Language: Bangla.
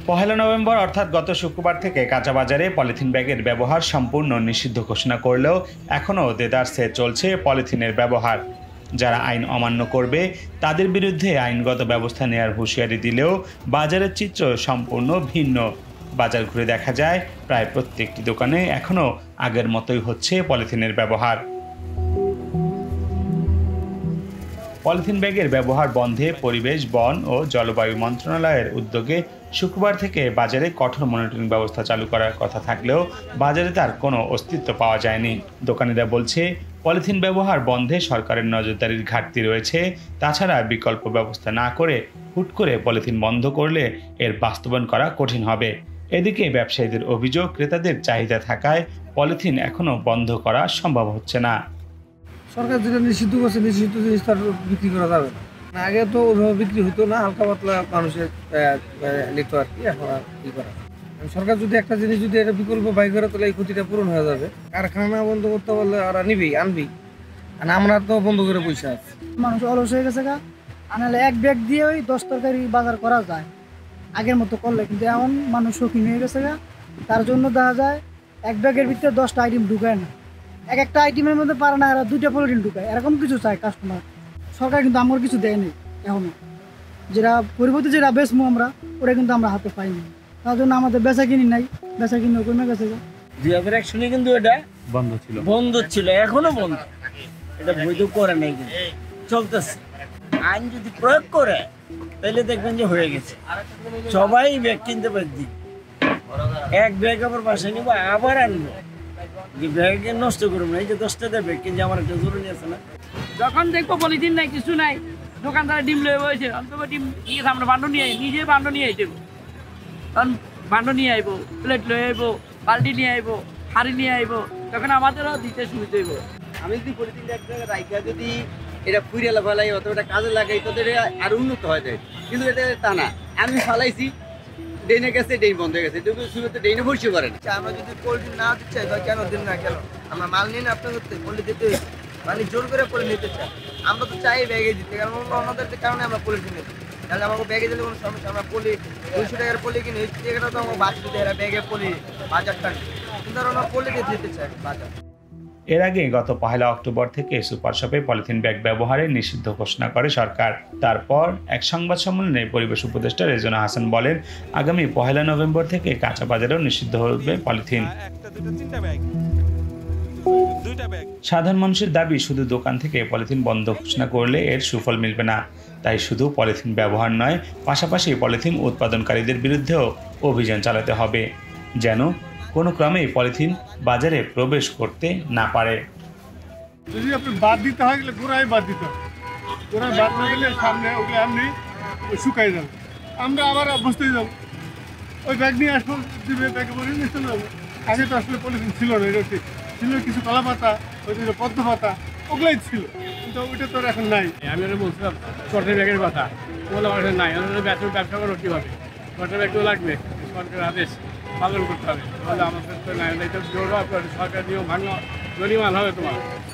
পহেলা নভেম্বর অর্থাৎ গত শুক্রবার থেকে কাঁচা বাজারে পলিথিন ব্যাগের ব্যবহার সম্পূর্ণ নিষিদ্ধ ঘোষণা করলেও এখনও দেদারসে চলছে পলিথিনের ব্যবহার। যারা আইন অমান্য করবে তাদের বিরুদ্ধে আইনগত ব্যবস্থা নেওয়ার হুঁশিয়ারি দিলেও বাজারের চিত্র সম্পূর্ণ ভিন্ন। বাজার ঘুরে দেখা যায় প্রায় প্রত্যেকটি দোকানে এখনও আগের মতোই হচ্ছে পলিথিনের ব্যবহার। পলিথিন ব্যাগের ব্যবহার বন্ধে পরিবেশ, বন ও জলবায়ু মন্ত্রণালয়ের উদ্যোগে শুক্রবার থেকে বাজারে কঠোর মনিটরিং ব্যবস্থা চালু করার কথা থাকলেও বাজারে তার কোনো অস্তিত্ব পাওয়া যায়নি। দোকানিরা বলছে, পলিথিন ব্যবহার বন্ধে সরকারের নজরদারির ঘাটতি রয়েছে। তাছাড়া বিকল্প ব্যবস্থা না করে হুট করে পলিথিন বন্ধ করলে এর বাস্তবায়ন করা কঠিন হবে। এদিকে ব্যবসায়ীদের অভিযোগ, ক্রেতাদের চাহিদা থাকায় পলিথিন এখনও বন্ধ করা সম্ভব হচ্ছে না। সরকার যেটা নিষিদ্ধ করছে, নিষিদ্ধ জিনিস তার বিক্রি করা যাবে না। আগে তো ওইভাবে বিক্রি হতো না, হালকা পাতলা মানুষের নিত আর কি। এখন আর কি করা, সরকার যদি একটা জিনিস যদি একটা বিকল্প বাই করে তাহলে এই ক্ষতিটা পূরণ হয়ে যাবে। কারখানা বন্ধ করতে বললে ওরা নিবেই, আনবি। আর আমরা তো বন্ধ করে পয়সা আছে। মানুষ অলস হয়ে গেছে গা, আনালে এক ব্যাগ দিয়ে ওই 10 তরকারি বাজার করা যায় আগের মতো করলে, কিন্তু এখন মানুষ শৌখিন হয়ে গেছে গা। তার জন্য দেখা যায় এক ব্যাগের ভিতরে 10টা আইটেম ঢুকায় না, একটা আইটেমের মধ্যে পারে না, এরা 2টা পলিথিন ঢুকায়, এরকম কিছু চায় কাস্টমার। সরকার কিন্তু আমার কিছু দেয়নি এখনো, যেটা পরিবর্তে যেটা বেচমু আমরা ওটা কিন্তু আমরা হাতে পাইনি। তার জন্য আমাদের বেচা কিনি নাই, বেচা কিনে কমে গেছে। 2001 সালে কিন্তু এটা বন্ধ ছিল, এখনো বন্ধ। এটা বৈধ করে নাই, কিন্তু চলতেছে। আইন যদি প্রয়োগ করে তাহলে দেখবেন যে হয়ে গেছে, সবাই ব্যাগ কিনতে পারছি। এক ব্যাগ আবার বাসায় নিবো, আবার আনবো, যে ব্যাগ নষ্ট করবো না। এই যে 10টা ব্যাগ কিনছে, আমার একটা জরুরি আছে না। যখন দেখবো পলিথিন নাই, কিছু নাই, দোকানদার ডিম লয়ে বসে, অন্তত ডিম দিয়ে আমরা বান্ড নিয়ে নিজে বান্ড নিয়ে আইব, তখন বান্ড নিয়ে আইব, প্লেট লয়ে আইব, বালতি নিয়ে আইব, হাড়ি নিয়ে আইব, তখন আমাদেরও দিতে সুবিধা হইব। আমি যদি পলিথিনটা এক জায়গায় রাখা যদি এটা ফুরিয়ালা ফেলাই অথবা এটা কাজে লাগাই, তাদের আর উন্নত হয়ে যায়। কিন্তু এটা তা না, আমি ফালাইছি, ডেনে গেছে, ডেন বন্ধ হয়ে গেছে, শুরুতে ডেনে বসে করে না। আমরা যদি পলিথিন না দিতে চাই, কেন দিন না, কেন আমরা মাল নিয়ে না আপনার পলি দিতে, মানে জোর করে পলি নিতে চাই। আমরা তো চাই ব্যাগে দিতে, কারণ আমাদের কারণে আমরা পলিথিন নিতে। তাহলে আমাকে ব্যাগে দিলে কোনো সমস্যা, আমরা পলি 200 টাকার পলি কিনে, ওই টাকাটা তো আমার বাঁচতে দেয়, ব্যাগে পলি 1000 টাকা, কিন্তু আমরা পলি দিয়ে দিতে চাই বাজার। এর আগে গত 1 অক্টোবর থেকে সুপার শপে পলিথিন ব্যাগ ব্যবহারে নিষিদ্ধ ঘোষণা করে সরকার। তারপর এক সংবাদ সম্মেলনে পরিবেশ উপদেষ্টা রেজওয়ানা হাসান বলেন, আগামী 1 নভেম্বর থেকে কাঁচা বাজারেও নিষিদ্ধ হবে পলিথিন। সাধারণ মানুষের দাবি, শুধু দোকান থেকে পলিথিন বন্ধ ঘোষণা করলে এর সুফল মিলবে না। তাই শুধু পলিথিন ব্যবহার নয়, পাশাপাশি পলিথিন উৎপাদনকারীদের বিরুদ্ধেও অভিযান চালাতে হবে, যেন কোনো ক্রমেই পলিথিন বাজারে প্রবেশ করতে না পারে। যদি আপনি বাদ দিতে হয় গেলে গোড়ায় বাদ দিতে হবে, গোড়ায় বাদ না দিলে সামনে ওগুলো এমনি শুকাই যাবে, আমরা আবার অভ্যস্ত হয়ে যাবো। ওই ব্যাগ নিয়ে আসবো, দিবে ব্যাগে বলে নিয়ে চলে যাবো। আগে তো আসলে পলিথিন ছিল না, এটা ঠিক ছিল কিছু কলা পাতা, ওই পদ্ম পাতা, ওগুলাই ছিল, কিন্তু ওইটা তো এখন নাই। আমি ওরা বলছিলাম চটের ব্যাগের কথা, ওগুলো আমাদের নাই। আমাদের ব্যবসা করো কীভাবে? চটের ব্যাগও লাগবে, সরকারের আদেশ পালন করতে হবে, তাহলে আমাদের তো নাই। সরকার নিয়ম ভাঙা জরিমানা হবে তোমার।